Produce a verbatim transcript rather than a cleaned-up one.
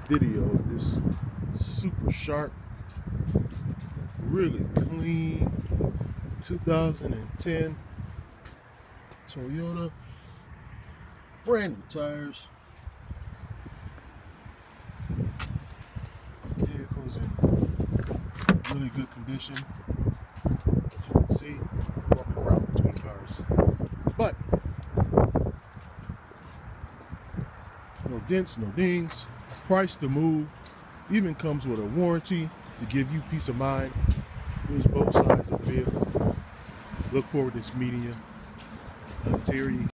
video of this super sharp, really clean two thousand ten Toyota, brand new tires. Vehicle's in really good condition. As you can see, walking around between cars. But no dents, no dings. Price to move. Even comes with a warranty to give you peace of mind. Here's both sides of the vehicle. Look forward to this meeting you. Uh, Terry